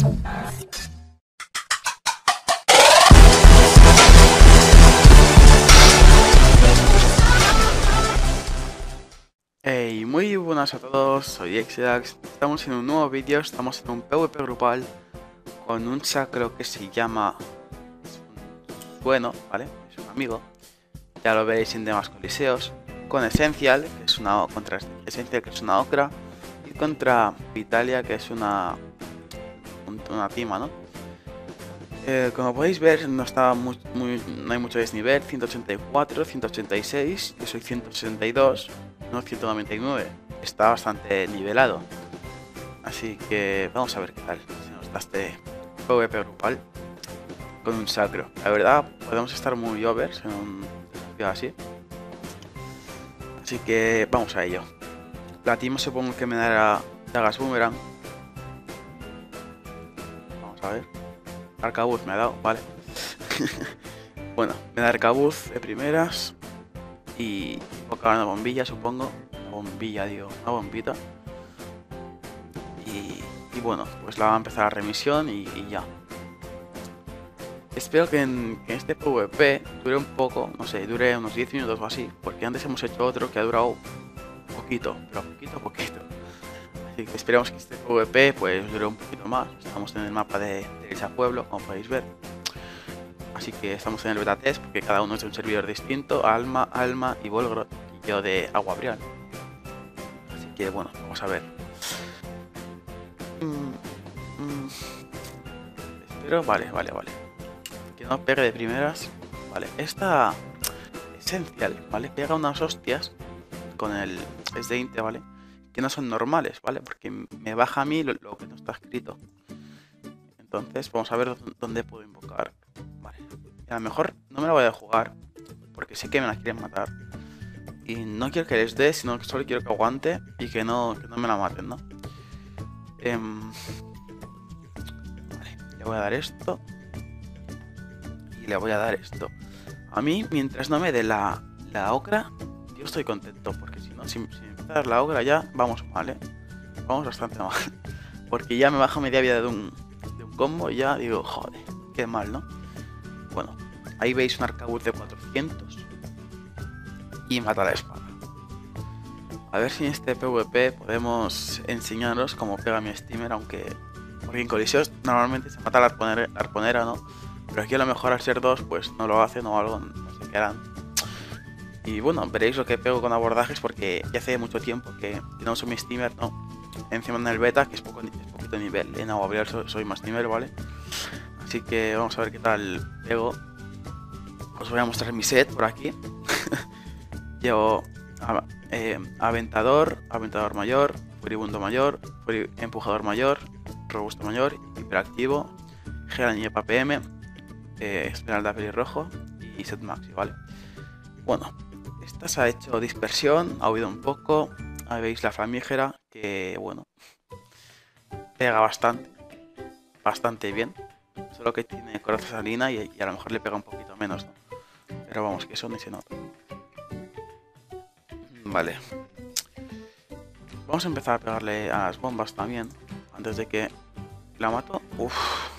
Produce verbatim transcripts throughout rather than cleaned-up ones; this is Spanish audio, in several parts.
Hey, muy buenas a todos, soy Exidax, estamos en un nuevo vídeo, estamos en un PvP grupal con un sacro que se llama Bueno, ¿vale? Es un amigo, ya lo veréis en demás coliseos, con Esencial, que es una contra Esencial, que es una ocra, y contra Vitalia, que es una una tima, ¿no? Eh, como podéis ver, no está muy, muy, no hay mucho desnivel, ciento ochenta y cuatro, ciento ochenta y seis, yo soy ciento sesenta y dos, no ciento noventa y nueve, está bastante nivelado, así que vamos a ver qué tal si nos da este PvP grupal con un sacro. La verdad, podemos estar muy overs en un desafío así, así que vamos a ello. La timo supongo que me dará dagas boomerang, vamos a ver, arcabuz me ha dado, vale. Bueno, me da arcabuz de primeras y invocar una bombilla, supongo. Una bombilla, digo, una bombita. Y, y bueno, pues la va a empezar la remisión y, y ya. Espero que en, que en este PvP dure un poco, no sé, dure unos diez minutos o así, porque antes hemos hecho otro que ha durado poquito, pero poquito, poquito. Así que esperamos que este PvP pues dure un poquito más. Estamos en el mapa de, de Elsa Pueblo, como podéis ver. Así que estamos en el beta test porque cada uno es de un servidor distinto, Alma, Alma y Volgrod, y yo de Agua Brial. Así que bueno, vamos a ver. Mm, mm. Espero, vale, vale, vale. Que no pegue de primeras. Vale, esta Esencial, ¿vale? Pega unas hostias con el es de Inte, ¿vale? Que no son normales, ¿vale? Porque me baja a mí lo, lo que no está escrito. Entonces vamos a ver dónde puedo invocar. Vale. Y a lo mejor no me la voy a jugar porque sé que me la quieren matar. Y no quiero que les dé, sino que solo quiero que aguante y que no, que no me la maten, ¿no? Eh, vale, le voy a dar esto. Y le voy a dar esto. A mí, mientras no me dé la, la ocra, yo estoy contento. Porque si no, si, si me empieza a dar la ocra ya, vamos mal, ¿eh? Vamos bastante mal. Porque ya me baja media vida de un, de un combo y ya digo, joder, qué mal, ¿no? Bueno, ahí veis un arcabuz de cuatrocientos. Y mata la espada. A ver si en este PvP podemos enseñaros cómo pega mi steamer, aunque... Porque en coliseos normalmente se mata la arponera, la arponera, ¿no? Pero aquí a lo mejor al ser dos, pues no lo hacen o algo, no sé qué harán. Y bueno, veréis lo que pego con abordajes porque ya hace mucho tiempo que, que no uso mi steamer, ¿no? Encima en el beta, que es, poco, es poquito nivel. En Agua Brial soy, soy más nivel, ¿vale? Así que vamos a ver qué tal pego. Os voy a mostrar mi set por aquí. Llevo a, eh, Aventador, Aventador mayor, Furibundo mayor, Furi, Empujador mayor, Robusto mayor, Hiperactivo, Geranipa P M, eh, Esmeralda pelirrojo y Set Maxi, ¿vale? Bueno, esta se ha hecho dispersión, ha huido un poco. Ahí veis la flamígera, que bueno, pega bastante, bastante bien. Solo que tiene coraza salina y, y a lo mejor le pega un poquito menos, ¿no? Pero vamos, que eso ni se nota. Vale. Vamos a empezar a pegarle a las bombas también. Antes de que la mato. Uff.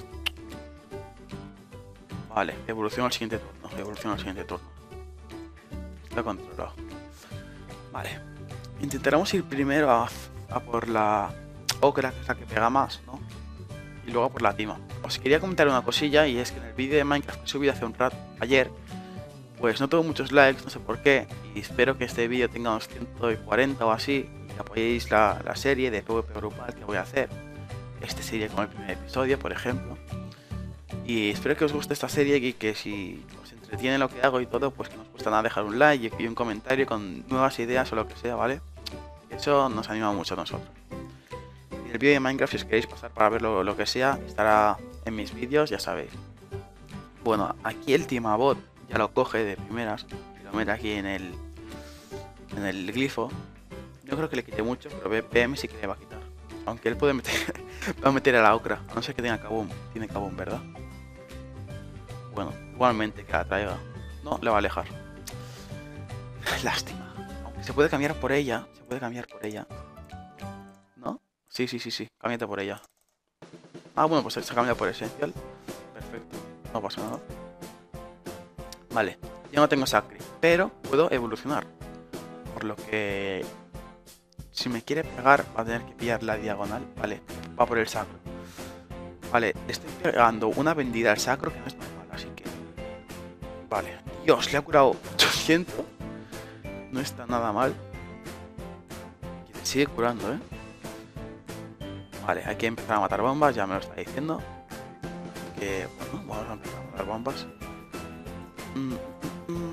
Vale, evolución al siguiente turno. Evolución al siguiente turno. Está controlado. Vale. Intentaremos ir primero a, a por la ocra, que es la que pega más, ¿no? Y luego a por la tima. Os quería comentar una cosilla, y es que en el vídeo de Minecraft que subí hace un rato, ayer, pues no tengo muchos likes, no sé por qué, y espero que este vídeo tenga unos ciento cuarenta o así, y que apoyéis la, la serie de PvP grupal que voy a hacer. Este sería como el primer episodio, por ejemplo. Y espero que os guste esta serie y que si os entretiene lo que hago y todo, pues que no os cuesta nada dejar un like y un comentario con nuevas ideas o lo que sea, ¿vale? Eso nos anima mucho a nosotros. Y el vídeo de Minecraft, si os queréis pasar para ver lo, lo que sea, estará en mis vídeos, ya sabéis. Bueno, aquí el Timabot ya lo coge de primeras y lo mete aquí en el en el glifo. Yo creo que le quite mucho, pero B P M sí que le va a quitar. Aunque él puede meter, va a meter a la ocra, a no ser que tenga kaboom. Tiene kaboom, ¿verdad? Bueno, igualmente que la traiga. No, le va a alejar. Lástima. Aunque se puede cambiar por ella. Se puede cambiar por ella. ¿No? Sí, sí, sí, sí. Cámbiate por ella. Ah, bueno, pues se ha cambiado por Essential. Perfecto, no pasa nada. Vale, ya no tengo Sacri, pero puedo evolucionar. Por lo que... si me quiere pegar, va a tener que pillar la diagonal. Vale, va por el sacro. Vale, le estoy pegando una vendida al sacro que no es normal, así que... Vale, Dios, le ha curado ochocientos. No está nada mal. Y le sigue curando, ¿eh? Vale, hay que empezar a matar bombas, ya me lo está diciendo. Que, bueno, vamos a empezar a matar bombas. Mm, mm, mm.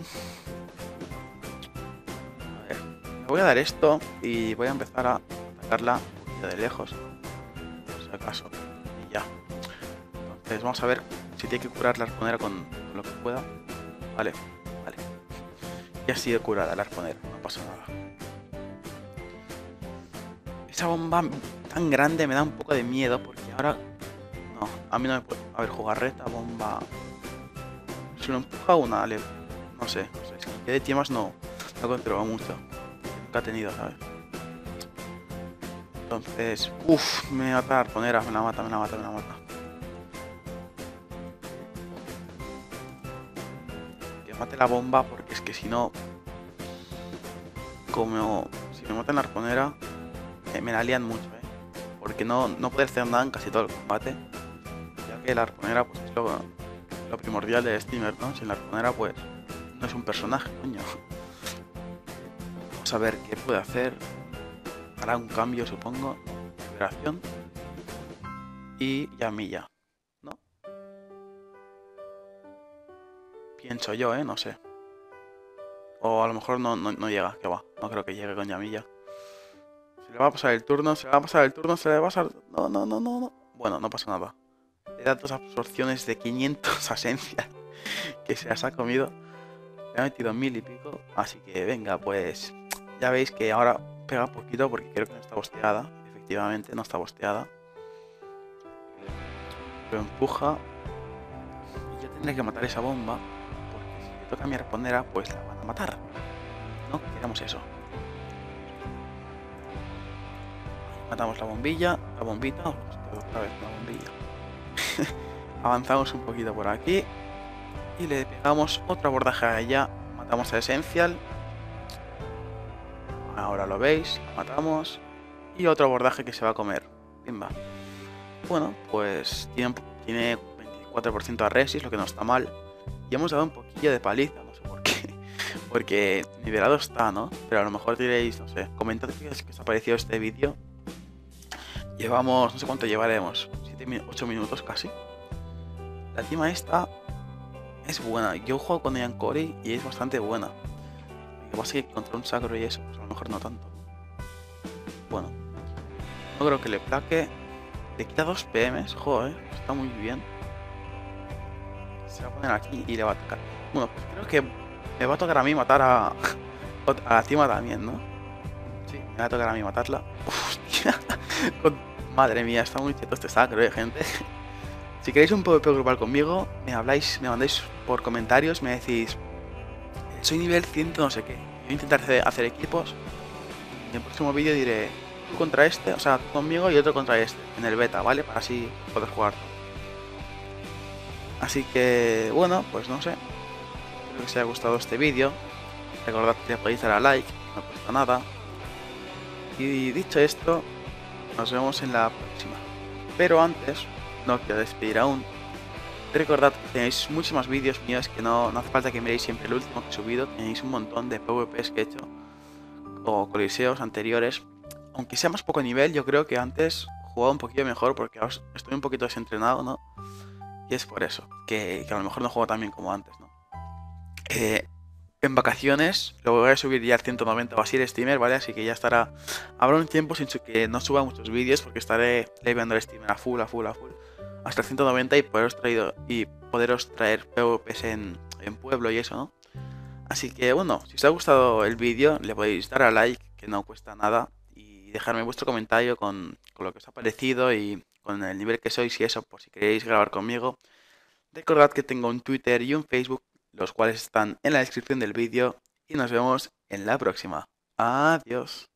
A ver, me voy a dar esto y voy a empezar a atacarla un poquito de lejos. Por si acaso. Y ya. Entonces vamos a ver si tiene que curar la arponera con, con lo que pueda. Vale, vale. Ya sigue curada la arponera, no pasa nada. Esa bomba tan grande me da un poco de miedo porque ahora... No, a mí no me puede... A ver, jugarreta, bomba... Si lo empuja una, le... No sé, no sé. Es que de tiemas no, no controlo mucho. Nunca ha tenido, ¿sabes? Entonces... Uff, me mata la arponera, me la mata, me la mata, me la mata. Que mate la bomba porque es que si no... Como... Si me matan la arponera... Me la lían mucho, ¿eh? Porque no, no puede hacer nada en casi todo el combate. Ya que la arponera pues es lo, lo primordial del streamer, ¿no? Sin la arponera pues no es un personaje, coño. Vamos a ver qué puede hacer. Hará un cambio, supongo. Liberación. Y llamilla, ¿no? Pienso yo, ¿eh? No sé. O a lo mejor no, no, no llega, que va. No creo que llegue con llamilla. Se le va a pasar el turno, se le va a pasar el turno, se le va a pasar... No, no, no, no, no. Bueno, no pasa nada. Le da dos absorciones de quinientos esencias que se las ha comido. Le ha metido mil y pico. Así que venga, pues... Ya veis que ahora pega poquito porque creo que no está bosteada. Efectivamente, no está bosteada. Pero empuja. Y yo tendré que matar esa bomba. Porque si le toca a mi arponera, pues la van a matar. No queremos eso. Matamos la bombilla, la bombita, otra vez la bombilla. Avanzamos un poquito por aquí y le pegamos otro abordaje a ella. Matamos a Essential. Ahora lo veis, matamos. Y otro abordaje que se va a comer. Pimba. Bueno, pues tiene, tiene veinticuatro por ciento de resis, lo que no está mal. Y hemos dado un poquillo de paliza, no sé por qué. Porque nivelado está, ¿no? Pero a lo mejor diréis, no sé, comentad qué os ha parecido este vídeo. Llevamos, no sé cuánto llevaremos, siete, ocho minutos casi. La tima esta es buena. Yo juego con Yankori y es bastante buena. Lo que pasa es que contra un sacro y eso, pues a lo mejor no tanto. Bueno, no creo que le plaque. Le quita dos P Ms, joder, está muy bien. Se va a poner aquí y le va a tocar. Bueno, pues creo que me va a tocar a mí matar a, a la tima también, ¿no? Sí, me va a tocar a mí matarla. Hostia. Madre mía, está muy cheto este sacro, eh, gente. Si queréis un PvP grupal conmigo, me habláis, me mandáis por comentarios, me decís, soy nivel cien no sé qué. Voy a intentar hacer, hacer equipos. En el próximo vídeo diré, tú contra este, o sea, tú conmigo y otro contra este, en el beta, ¿vale? Para así poder jugar. Así que, bueno, pues no sé. Espero que os haya gustado este vídeo. Recordad que le podéis dar a like, no cuesta nada. Y dicho esto, nos vemos en la próxima. Pero antes, no quiero despedir aún. Recordad que tenéis muchos más vídeos míos que no, no hace falta que miréis siempre el último que he subido. Tenéis un montón de PvPs que he hecho o coliseos anteriores. Aunque sea más poco nivel, yo creo que antes jugaba un poquito mejor porque ahora estoy un poquito desentrenado, ¿no? Y es por eso, que, que a lo mejor no juego tan bien como antes, ¿no? Eh, en vacaciones lo voy a subir ya al ciento noventa o así el streamer, ¿vale? Así que ya estará... Habrá un tiempo sin que no suba muchos vídeos porque estaré leveando el streamer a full, a full, a full. Hasta el ciento noventa y poderos, traído, y poderos traer PvPs en, en pueblo y eso, ¿no? Así que bueno, si os ha gustado el vídeo le podéis dar a like, que no cuesta nada. Y dejarme vuestro comentario con, con lo que os ha parecido y con el nivel que sois y eso, por si queréis grabar conmigo. Recordad que tengo un Twitter y un Facebook, los cuales están en la descripción del vídeo. Y nos vemos en la próxima. Adiós.